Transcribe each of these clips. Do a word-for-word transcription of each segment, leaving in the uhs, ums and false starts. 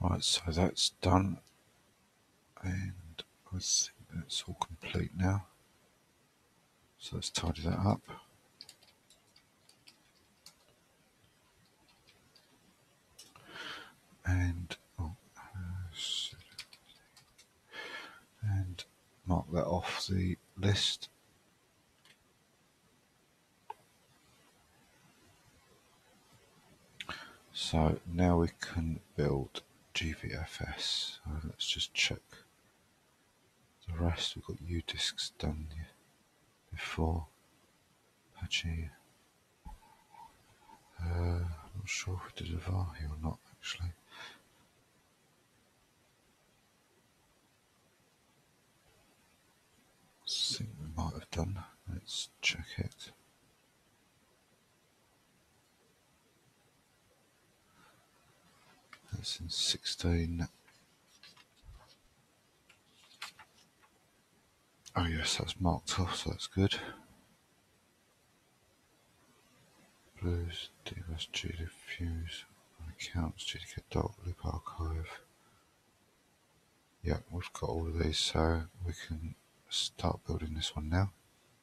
Right, so that's done, and I think that's all complete now. So let's tidy that up. And oh, uh, and mark that off the list. So now we can build G B L F S. So let's just check the rest. We've got U disks done before. Apache. Uh, I'm not sure if we did a var here or not actually. I think we might have done. Let's check it. That's in sixteen. Oh yes, that's marked off, so that's good. Blues, D F S, G diffuse, accounts, G T K dot, loop archive. Yeah, we've got all of these, so we can start building this one now.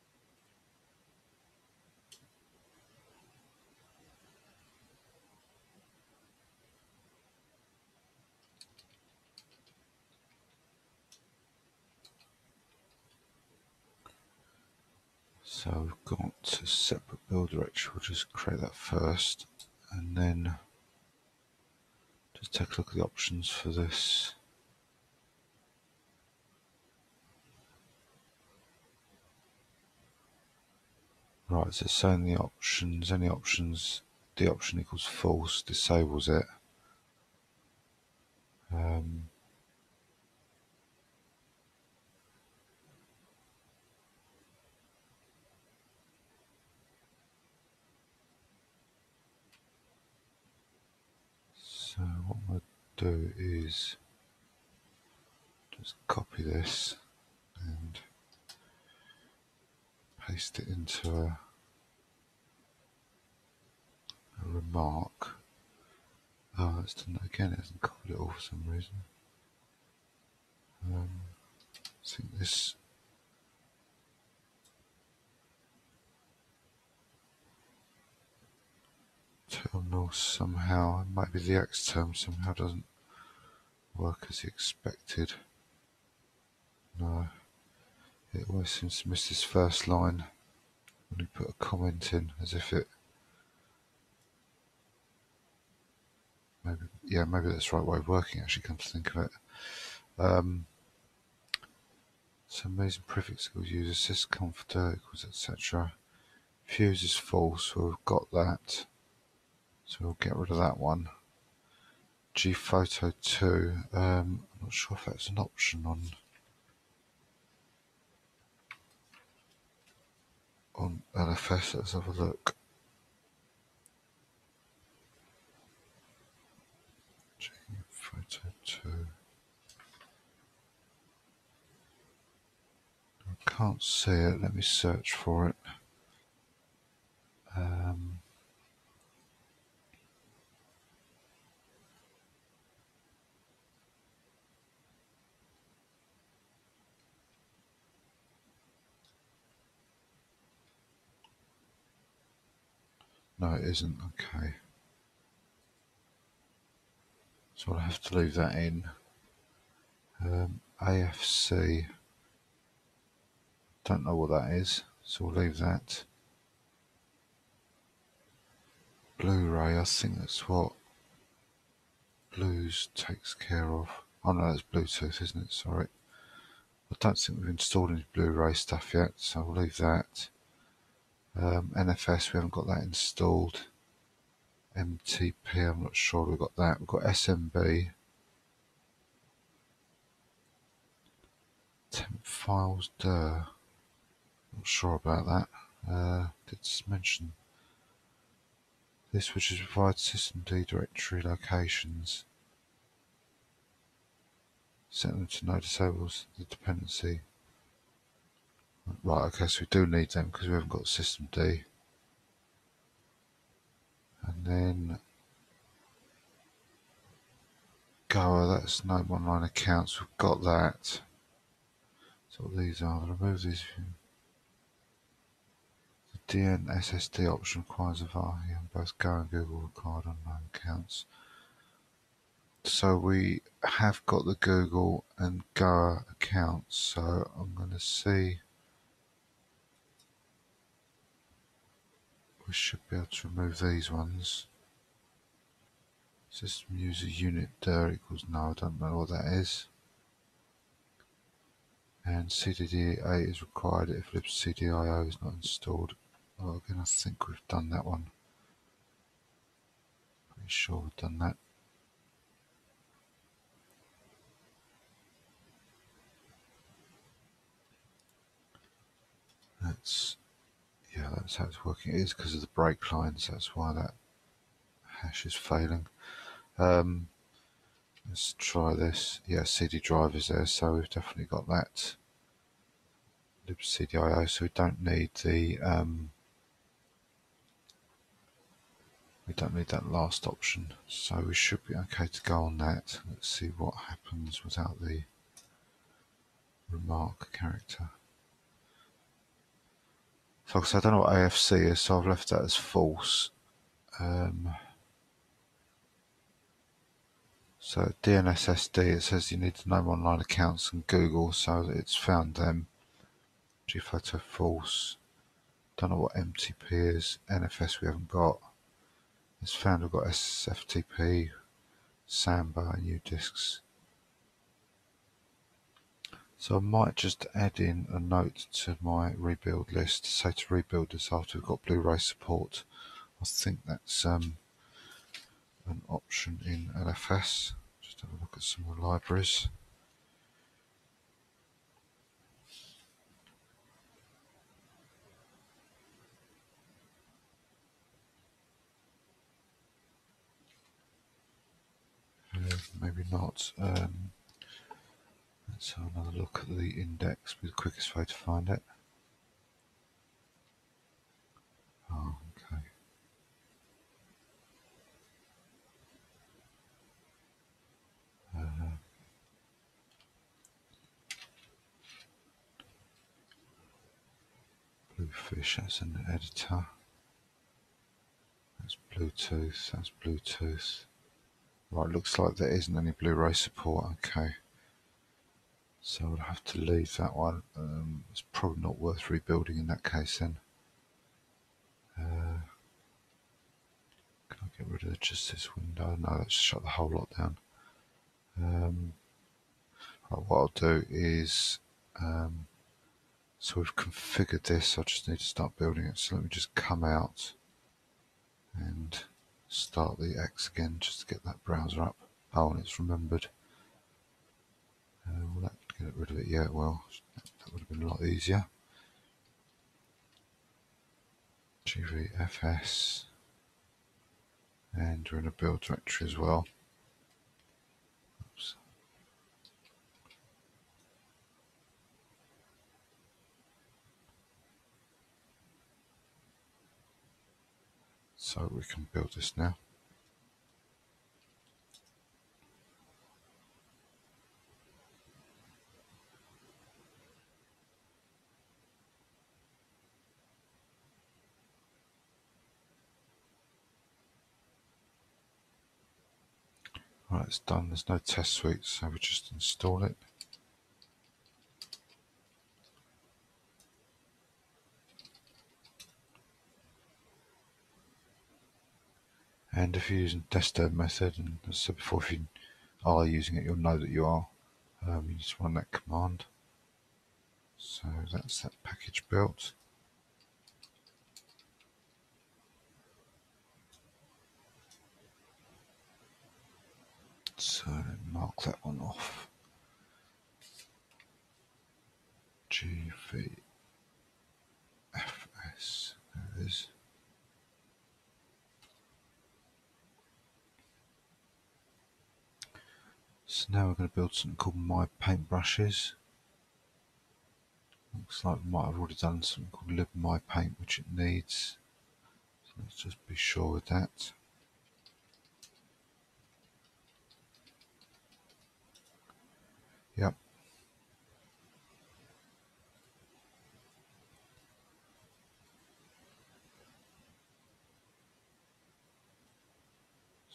So we've got a separate build directory, we'll just create that first, and then just take a look at the options for this. Right, so it's saying the options, any options, the option equals false, disables it. Um, so what I'm going to do is just copy this and paste it into a, a remark. Oh, it's done that again, it hasn't copied it all for some reason. Um, I think this terminal somehow, maybe the X term somehow doesn't work as expected. No, it always seems to miss this first line when you put a comment in, as if it, maybe, yeah, maybe that's the right way of working actually, come to think of it. Um, so amazing prefix equals user, syscomforter equals et cetera. Fuse is false, so we've got that. So we'll get rid of that one. Gphoto two, um, I'm not sure if that's an option on on B L F S. Let's have a look. Gphoto two. I can't see it. Let me search for it. Um, no, it isn't. Okay. So I'll have to leave that in. Um, A F C. Don't know what that is, so we'll leave that. Blu-ray, I think that's what Blues takes care of. Oh no, that's Bluetooth, isn't it? Sorry. I don't think we've installed any Blu-ray stuff yet, so we'll leave that. Um, N F S, we haven't got that installed. M T P, I'm not sure we've got that. We've got S M B. Temp files, duh. Not sure about that. Uh, did mention this, which is provide systemd directory locations. Set them to no disables the dependency. Right, okay, so we do need them because we haven't got systemd. And then Goa, that's no online accounts, we've got that. So what these are, remove these. The D N S S D option requires a V A R here, and both Go and Google required online accounts. So we have got the Google and Goa accounts, so I'm going to see. We should be able to remove these ones. System user unit dir equals no, I don't know what that is. And C D D A is required if libcdio is not installed. Well, again, I think we've done that one. Pretty sure we've done that. That's, yeah, that's how it's working. It is because of the break lines, that's why that hash is failing. Um, let's try this. Yeah, C D drive is there, so we've definitely got that. libcdio, so we don't need the um, we don't need that last option, so we should be okay to go on that. Let's see what happens without the remark character. So I don't know what A F C is, so I've left that as false. Um, so D N S S D, it says you need to know online accounts and Google, so it's found them. Gphoto false. Don't know what M T P is. N F S we haven't got. It's found we've got S F T P, Samba, and U disks. So I might just add in a note to my rebuild list to say to rebuild this after we've got Blu-ray support. I think that's um, an option in L F S. Just have a look at some of the libraries. Uh, maybe not. Um, let's have another look at the index, be the quickest way to find it. Oh, okay. Uh, Bluefish, that's an editor. That's Bluetooth, that's Bluetooth. Right, looks like there isn't any Blu-ray support, okay. So I'll have to leave that one. Um, it's probably not worth rebuilding in that case then. Uh, can I get rid of just this window? No, let's shut the whole lot down. Um, right, what I'll do is, um, so we've configured this, I just need to start building it. So let me just come out and start the X again just to get that browser up. Oh, and it's remembered. Uh, will that get rid of it? Yeah, well, that would have been a lot easier. G V F S, and we're in a build directory as well. Oops. So we can build this now. Right, it's done. There's no test suite, so we just install it. And if you're using desktop method, and as I said before, if you are using it, you'll know that you are. Um, you just run that command. So that's that package built. So mark that one off. G V F S, there it is. So now we're going to build something called My Paintbrushes. Looks like we might have already done something called libmypaint, which it needs. So let's just be sure with that.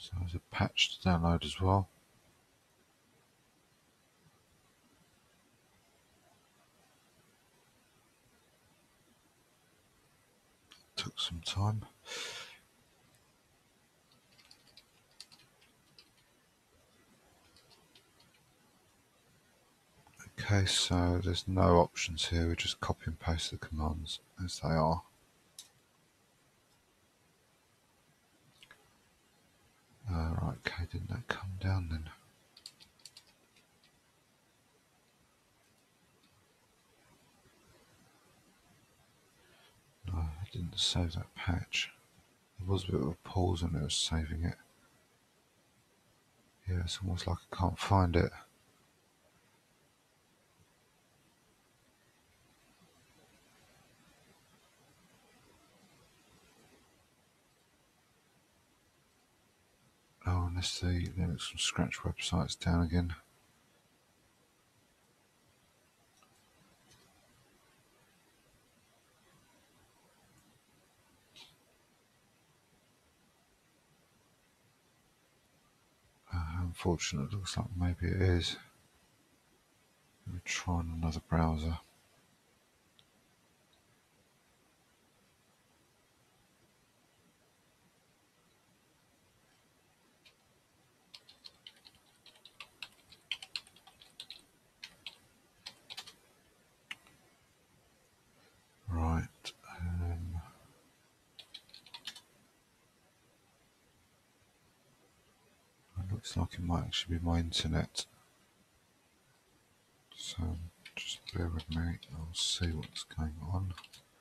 So there's a patch to download as well. Took some time. Okay, so there's no options here, we just copy and paste the commands as they are. Uh, right, okay, didn't that come down then? No, I didn't save that patch. There was a bit of a pause when it was saving it. Yeah, it's almost like I can't find it. Oh, unless the Linux from Scratch website's down again. Uh, unfortunately, it looks like maybe it is. Let me try on another browser. Right. Um, it looks like it might actually be my internet. So just bear with me, I'll see what's going on.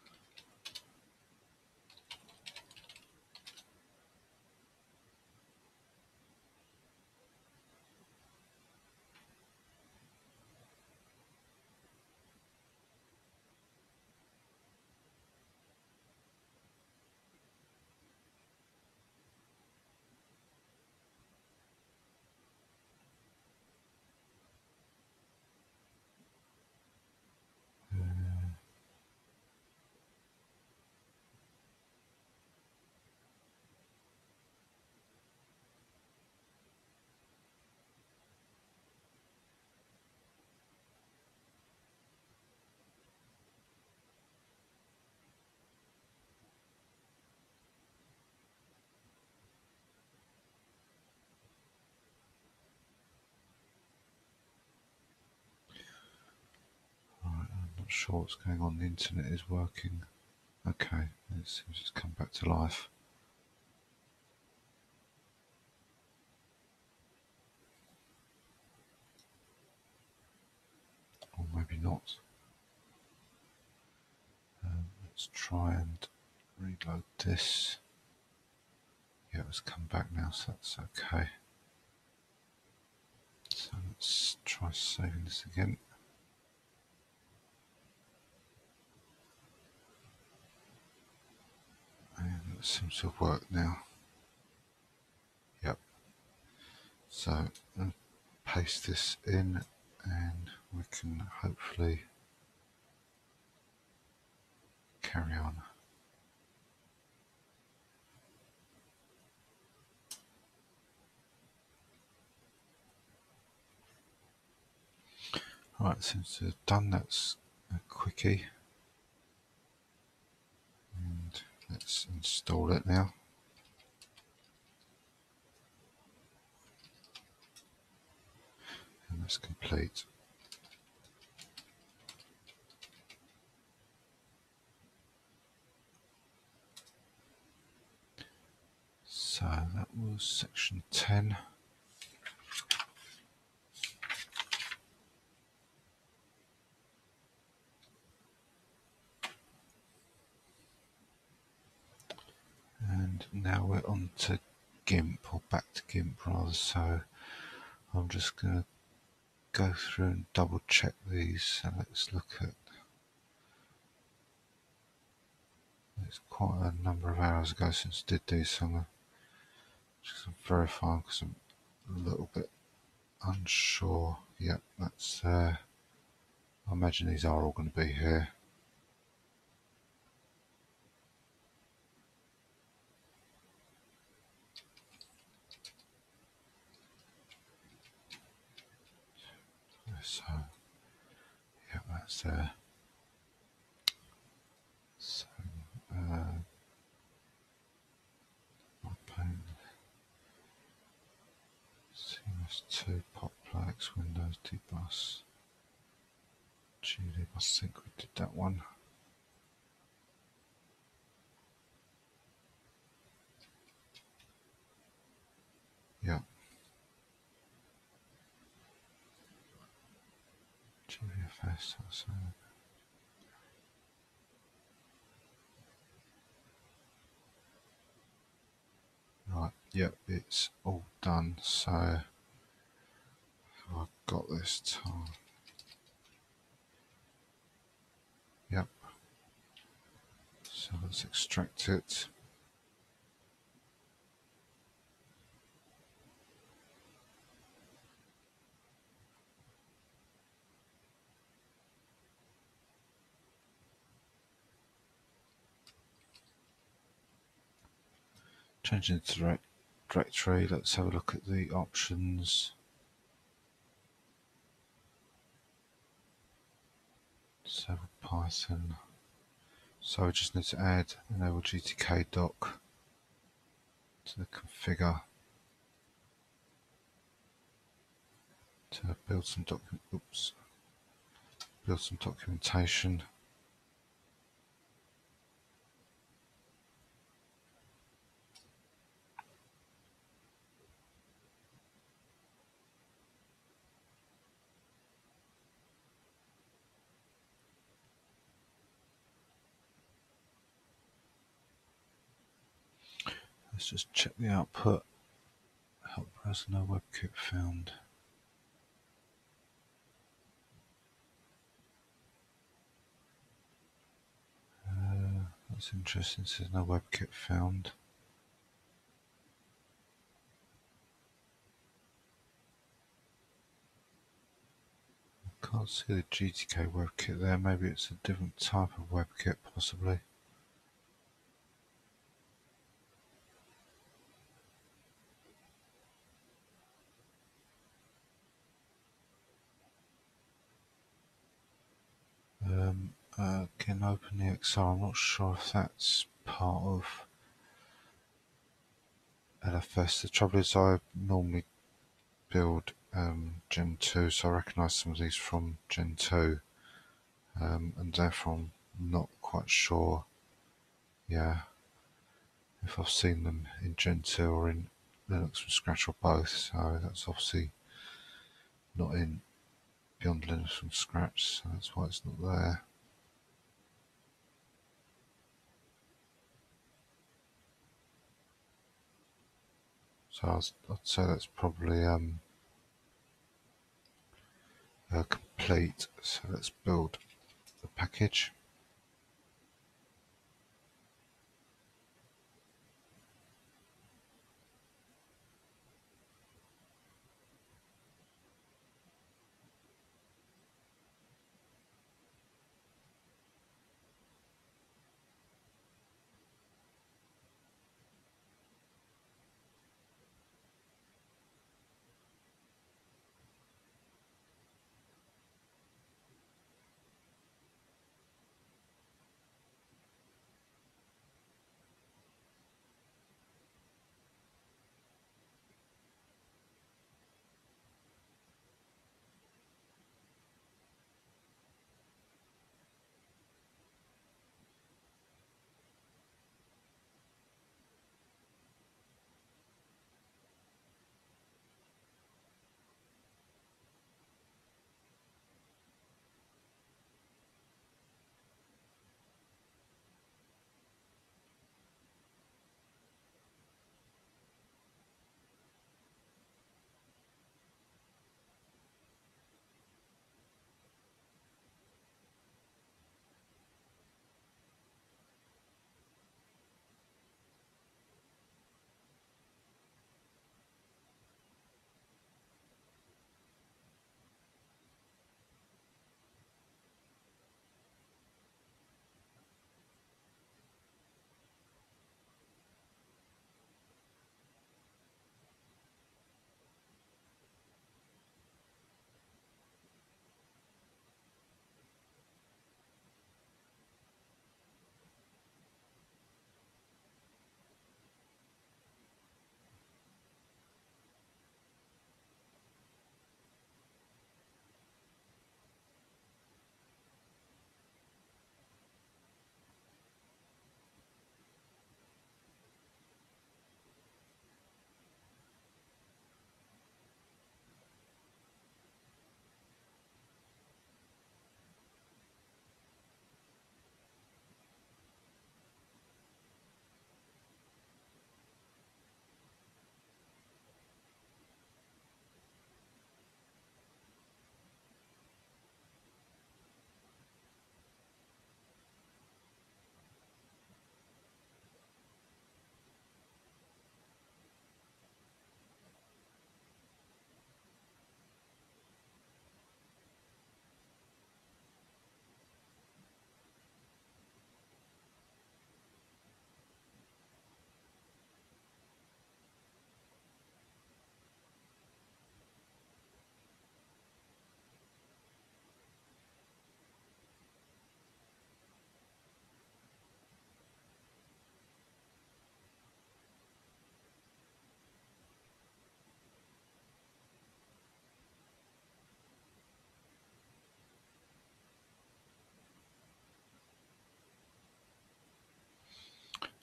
Right, I'm not sure what's going on, the internet is working. Okay, it seems it's come back to life. Or maybe not. Um, let's try and reload this. Yeah, it's come back now, so that's okay. So let's try saving this again. And it seems to have worked now. Yep. So I'll paste this in and we can hopefully carry on. Right, since it's done, that's a quickie. And let's install it now. And that's complete. So that was section ten. And now we're on to GIMP, or back to GIMP rather, so I'm just going to go through and double check these. So let's look at, it's quite a number of hours ago since I did these, so I'm going to just verify because I'm a little bit unsure. Yep, that's there. I imagine these are all going to be here. there. So, uh, C M S two, Poplex, Windows, dbus, G D, I think we did that one. Yeah. G B F S, that's it. Right, yep, it's all done. So I've got this time. Yep. So let's extract it. Change into the directory. Let's have a look at the options. So Python. So we just need to add enable G T K doc to the configure to build some document. Oops. Build some documentation. Let's just check the output. Help browser, no WebKit found. Uh, that's interesting. It says no WebKit found. Can't see the G T K WebKit there. Maybe it's a different type of WebKit, possibly. Um, uh, can open the X R. I'm not sure if that's part of L F S. The trouble is, I normally build um, Gen two, so I recognise some of these from Gen two, um, and therefore I'm not quite sure. Yeah. If I've seen them in Gen two or in Linux from scratch or both, so that's obviously not in Beyond Linux from scratch, so that's why it's not there. So I was, I'd say that's probably um, uh, complete. So let's build the package.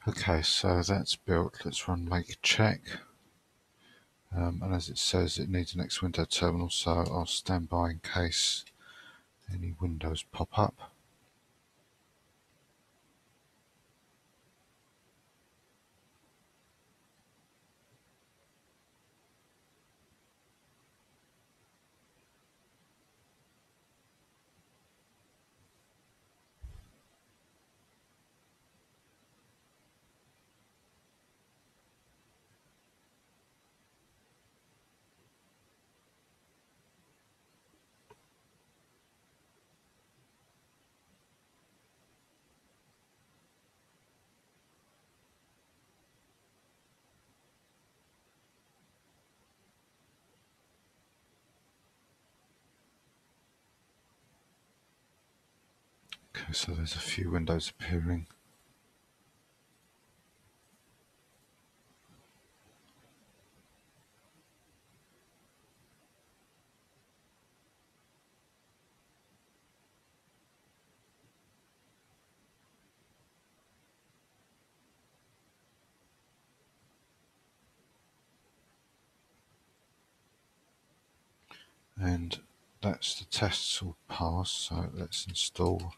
Okay, so that's built. Let's run make check. Um, and as it says, it needs an X window terminal, so I'll stand by in case any windows pop up. Okay, so there's a few windows appearing. And that's the tests all passed, so let's install.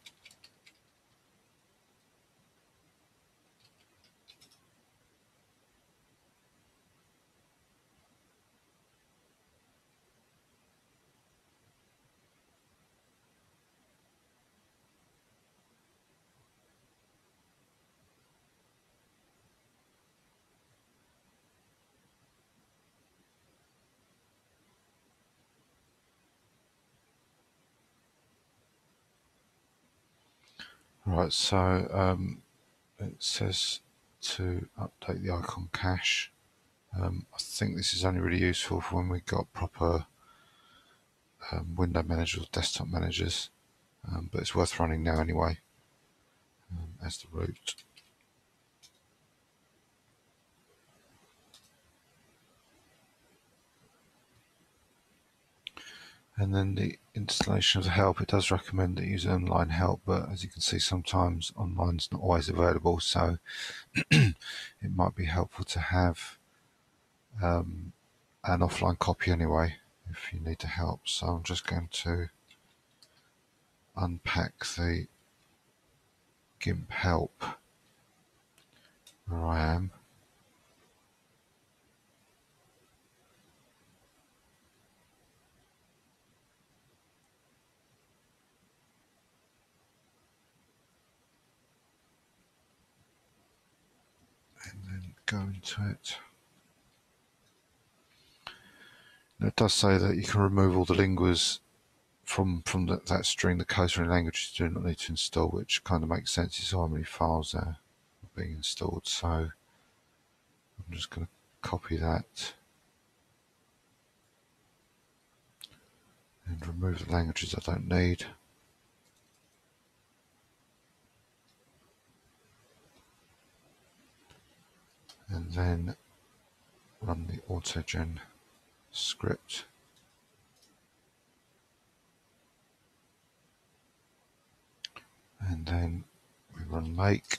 Right, so um, it says to update the icon cache. Um, I think this is only really useful for when we've got proper um, window managers or desktop managers, um, but it's worth running now anyway um, as the root. And then the installation of the help, it does recommend that you use online help, but as you can see, sometimes online's not always available, so it might be helpful to have um, an offline copy anyway if you need to help. So I'm just going to unpack the GIMP help where I am. And then go into it. Now it does say that you can remove all the linguas from, from the, that string, the codes or languages you do not need to install, which kind of makes sense. It's how many files are being installed. So I'm just going to copy that and remove the languages I don't need. And then run the autogen script. And then we run make.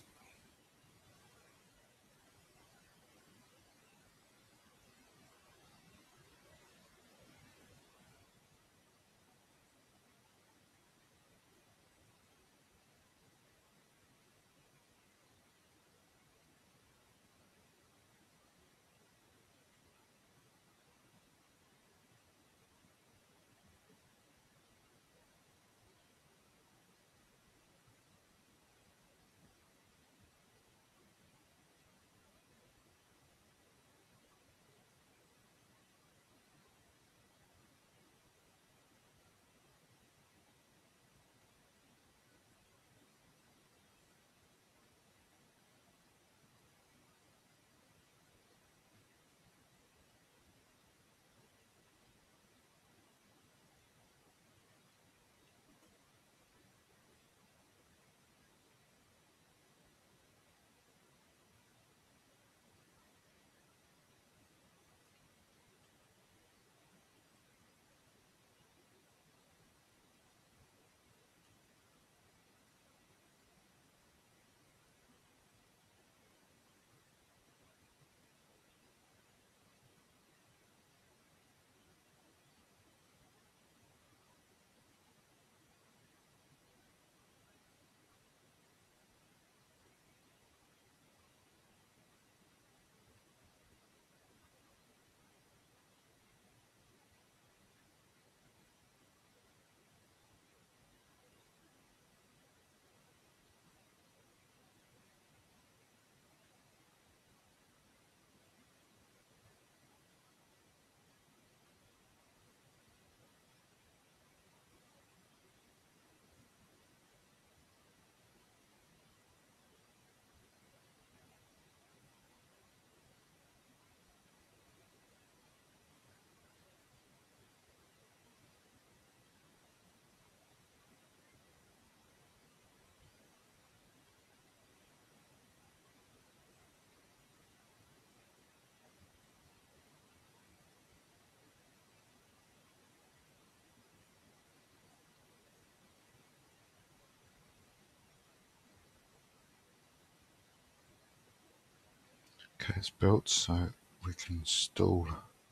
Okay, it's built, so we can install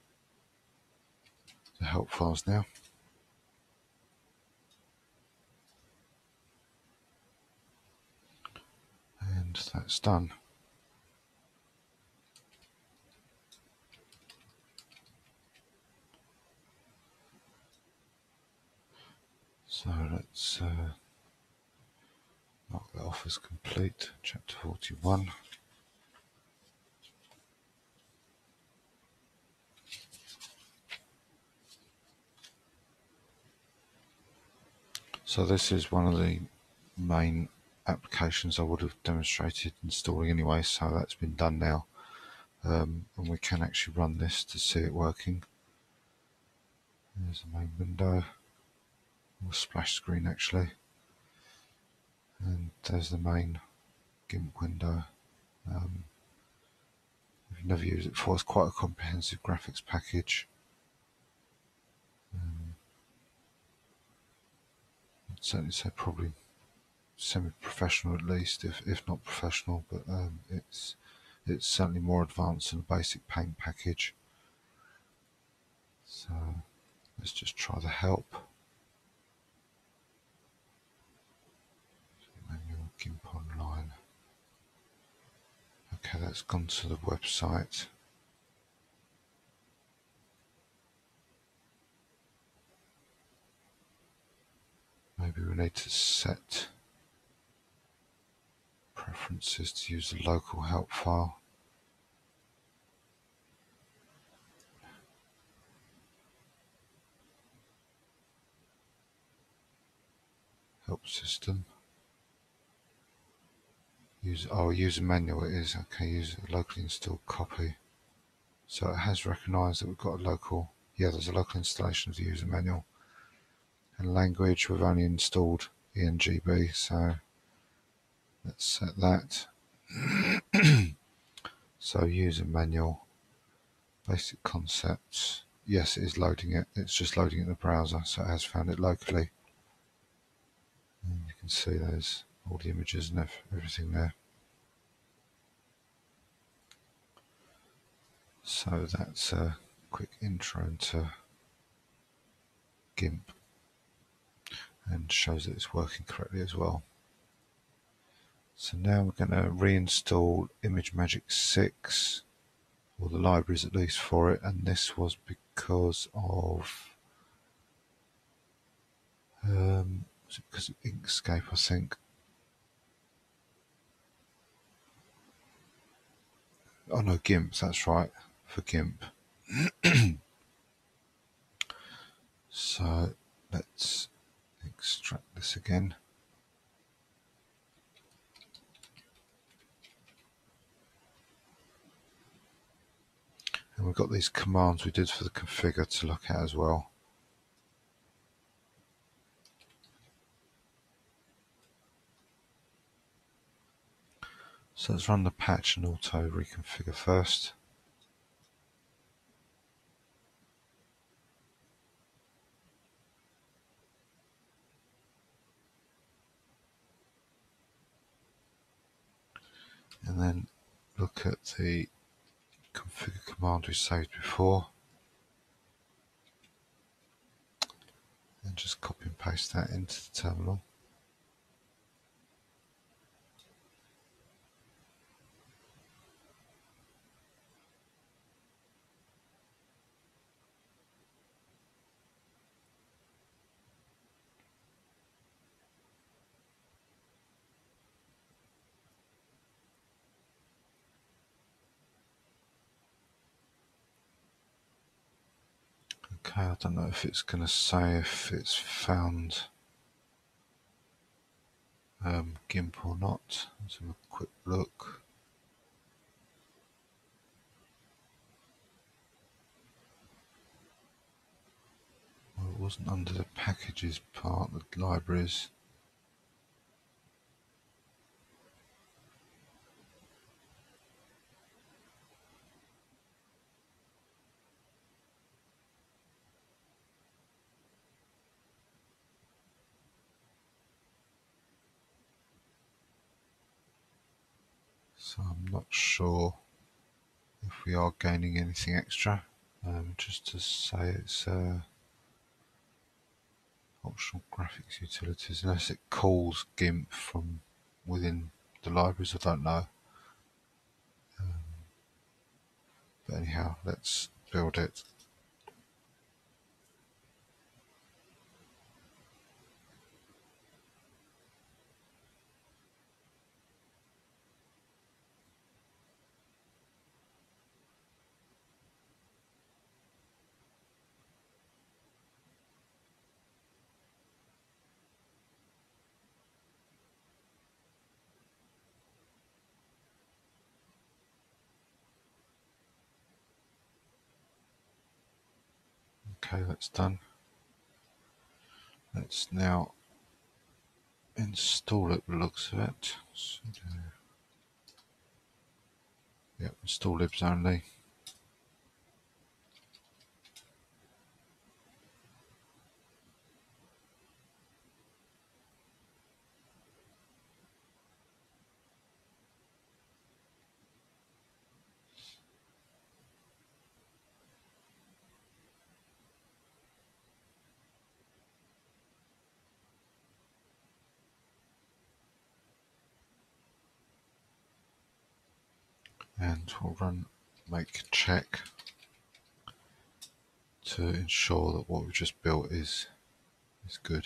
the help files now. And that's done. So let's uh, mark that off as complete. Chapter forty-one. So this is one of the main applications I would have demonstrated installing anyway, so that's been done now. Um, and we can actually run this to see it working. There's the main window, or splash screen actually. And there's the main GIMP window. Um, if you've never used it before, it's quite a comprehensive graphics package. Um, I'd certainly say probably semi-professional at least, if if not professional, but um, it's it's certainly more advanced than a basic paint package. So let's just try the help. Manual GIMP online. Okay, that's gone to the website. Maybe we need to set preferences to use the local help file. Help system. Use oh user manual it is. Okay, use a locally installed copy. So it has recognised that we've got a local. Yeah, there's a local installation of the user manual. And language, we've only installed E N G B, so let's set that. So user manual, basic concepts. Yes, it is loading it. It's just loading it in the browser, so it has found it locally. And you can see there's all the images and everything there. So that's a quick intro into GIMP and shows that it's working correctly as well. So now we're going to reinstall ImageMagick six, or the libraries at least for it, and this was because of um, was it because of Inkscape, I think. Oh no, GIMP, that's right, for GIMP. So let's extract this again. And we've got these commands we did for the configure to look at as well. So let's run the patch and auto reconfigure first. And then look at the configure command we saved before. And just copy and paste that into the terminal. Okay, I don't know if it's going to say if it's found um, GIMP or not. Let's have a quick look. Well, it wasn't under the packages part, the libraries. So I'm not sure if we are gaining anything extra. Um, just to say it's uh, optional graphics utilities, unless it calls GIMP from within the libraries, I don't know. Um, but anyhow, let's build it. Okay, that's done. Let's now install it, looks of it. Yep, install libs only. And we'll run make check to ensure that what we've just built is is good.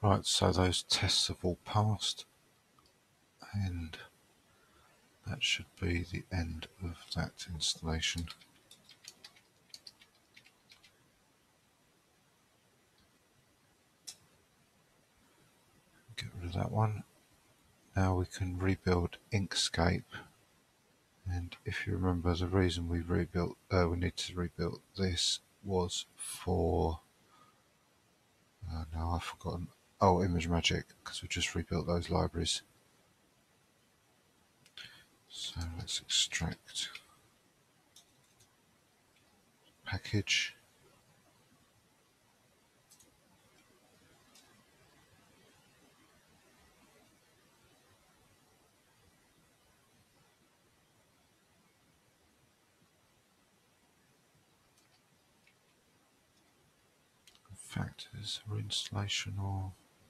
Right, so those tests have all passed, and that should be the end of that installation. Get rid of that one. Now we can rebuild Inkscape, and if you remember, the reason we rebuilt, uh, we need to rebuild this was for. Uh, now I've forgotten. Oh, ImageMagick, because we just rebuilt those libraries. So let's extract package. In fact, is there installation or?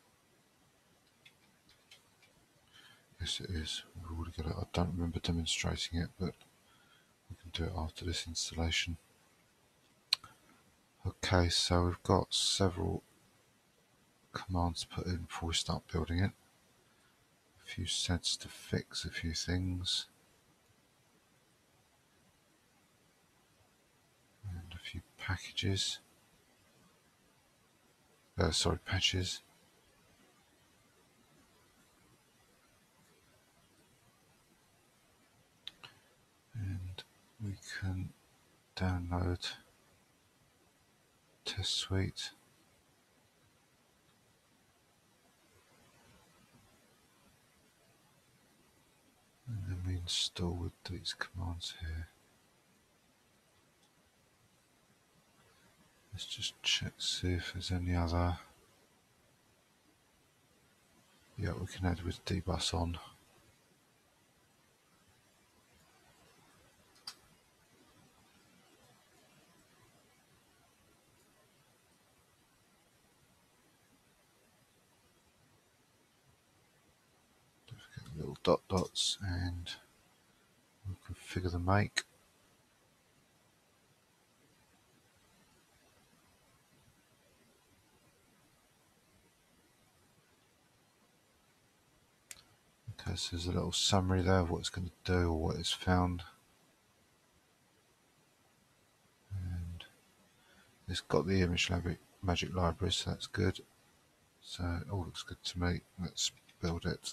Yes, it is. We've already got it. I don't remember demonstrating it, but we can do it after this installation. Okay, so we've got several commands to put in before we start building it. A few sets to fix a few things, and a few packages. Uh, sorry, patches. And we can download Test Suite. And then we install with these commands here. Let's just check, see if there's any other. Yeah, we can add with dbus on. Little dot dots, and we'll configure the make. Okay, so there's a little summary there of what it's going to do or what it's found. And it's got the ImageMagick library, so that's good. So it all looks good to me. Let's build it.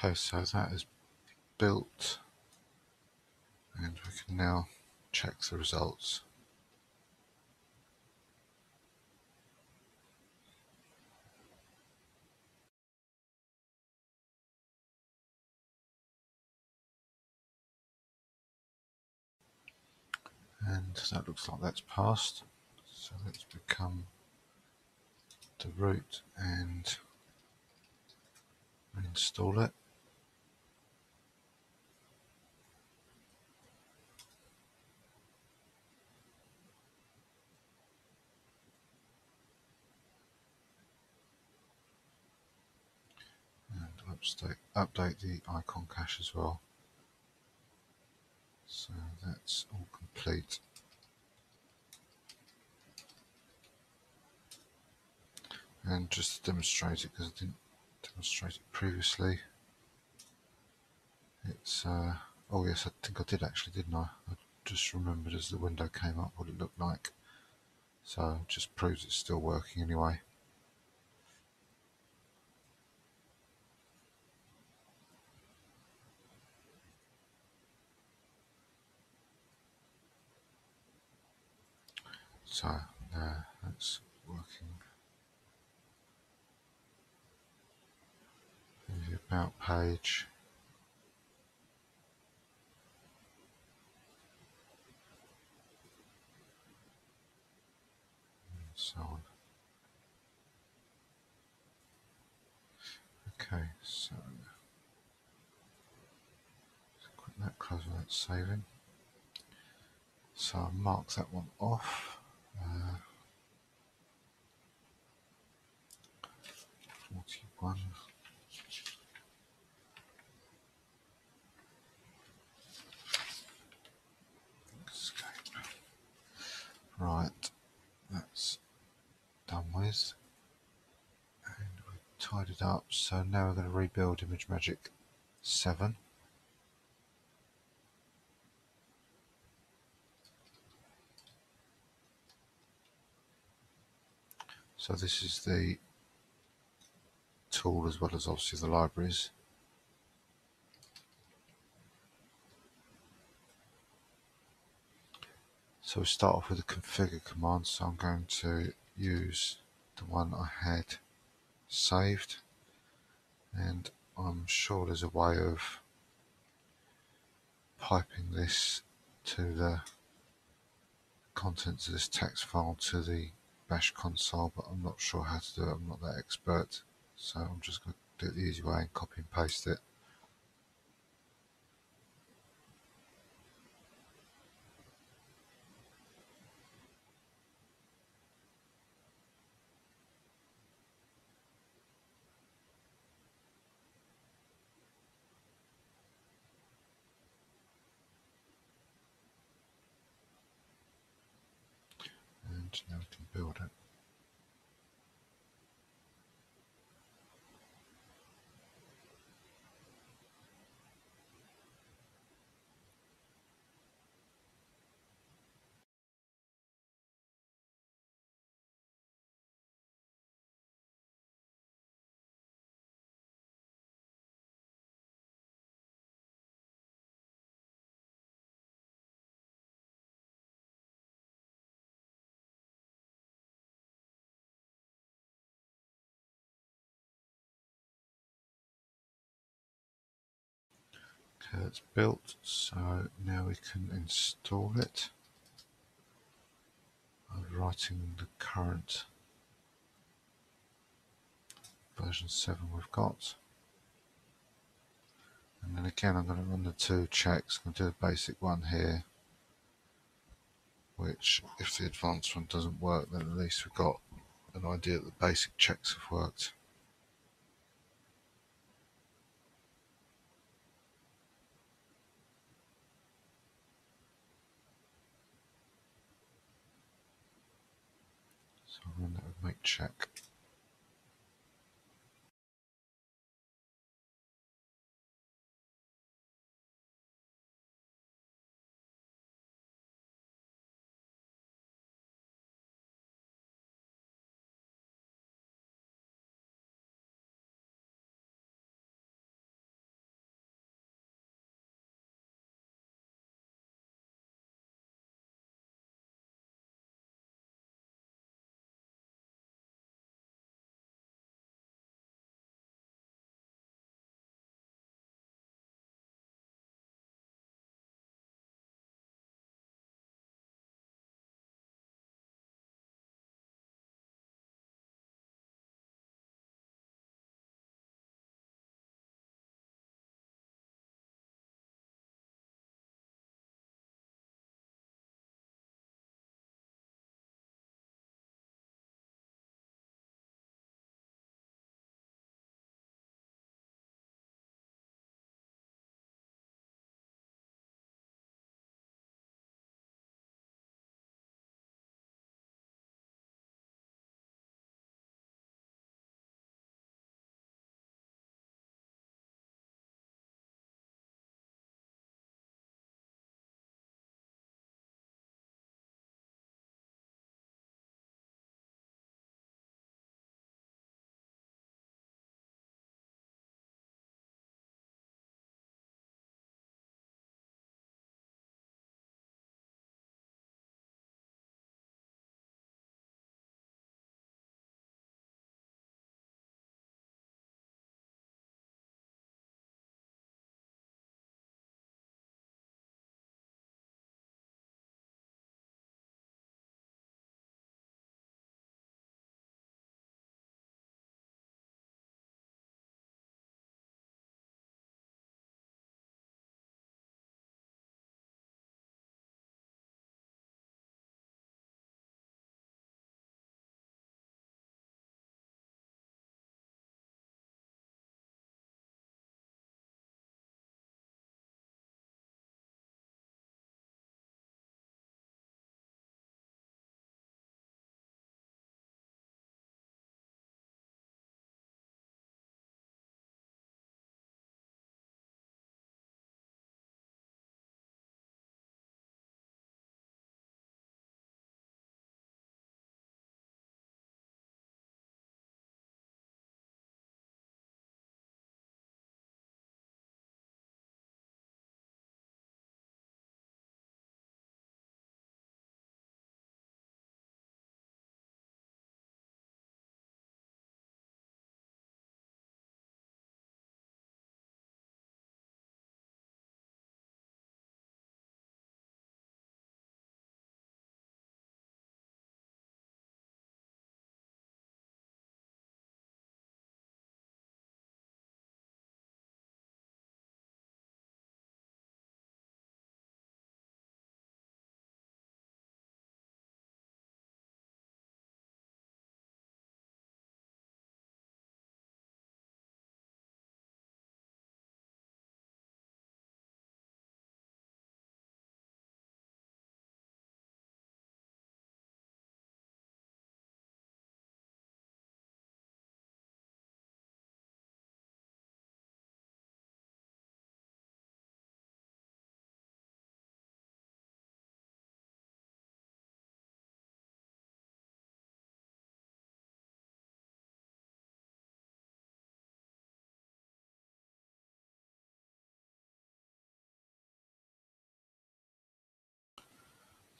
Okay, so that is built, and we can now check the results. And that looks like that's passed. So let's become the root and reinstall it. And update, update the icon cache as well. So that's all complete. And just to demonstrate it, because I didn't demonstrate it previously, it's, uh, oh yes, I think I did actually, didn't I? I just remembered as the window came up what it looked like. So it just proves it's still working anyway. So there, that's working. The about page. And so on. Okay, so quit that, close that saving. So I'll mark that one off. Uh, forty-one. Escape. Right, that's done with. And we've tied it up. So now we're going to rebuild ImageMagick seven. So this is the tool as well as obviously the libraries. So we start off with the configure command, so I'm going to use the one I had saved, and I'm sure there's a way of piping this to the contents of this text file to the bash console, but I'm not sure how to do it. I'm not that expert, so I'm just going to do it the easy way and copy and paste it. And now we can build it. Okay, it's built, so now we can install it. I'm writing the current version seven we've got. And then again, I'm going to run the two checks. I'm going to do the basic one here, which if the advanced one doesn't work, then at least we've got an idea that the basic checks have worked. So I'll run that with make check.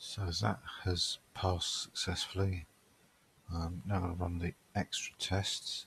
So that has passed successfully. I'm now going to run the extra tests.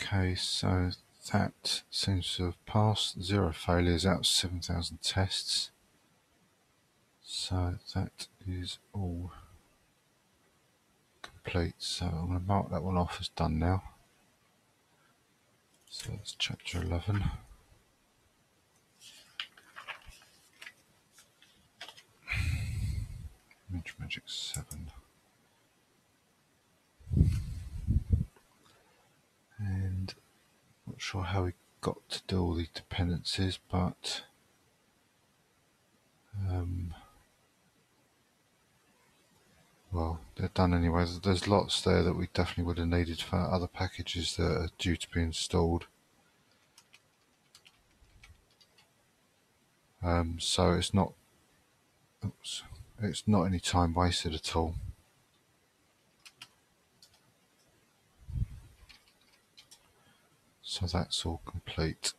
Okay, so that seems to have passed. Zero failures out of seven thousand tests. So that is all complete. So I'm going to mark that one off as done now. So that's chapter eleven. ImageMagick seven. And I'm not sure how we got to do all these dependencies, but um, well, they're done anyway. There's lots there that we definitely would have needed for other packages that are due to be installed. Um, so it's not oops, it's not any time wasted at all. So that's all complete.